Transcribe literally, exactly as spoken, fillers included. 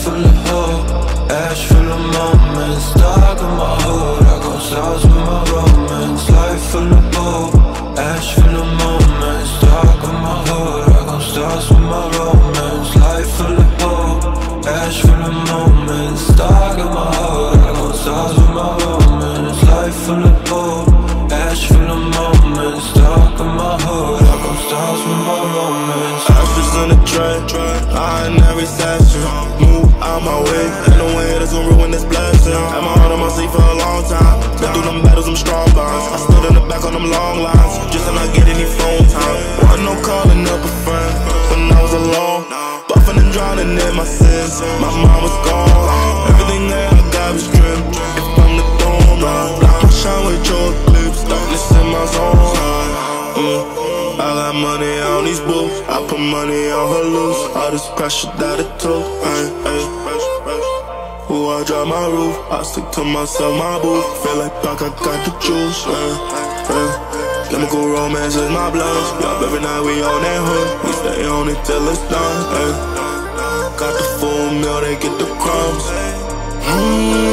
full of hope, ash full of moments, dark in my hood, I got stars with my romance. Life full of hope, ash full of moments, dark in my hood, I got stars with my romance. Life full of hope, ash full of moments, dark in my hood, I got stars with my romance. Life full of hope, ash full of moments, dark in my hood, I got stars with my romance. Ashes in the tray, I in every session. Move out my way, ain't no way that's gonna ruin this blessing. Had my heart on my sleeve for a long time. Been through them battles, them strong bonds. I stood in the back on them long lines, just to not get any phone time. Wasn't no calling up a friend when I was alone, buffing and drowning in my sins. My mom was gone, everything that I got was stripped. If I'm the dome, block my shine with your eclipse, darkness in my zone. mm. I got money on these books, I put money on her loose. All this pressure that it took, ay, ay. Ooh, I drop my roof, I stick to myself, my booth. Feel like Pac, I got the juice, ay, ay. Chemical romance is my blood. Yup, every night we on that hood, we stay on it till it's done, ay. Got the full meal, they get the crumbs. mm.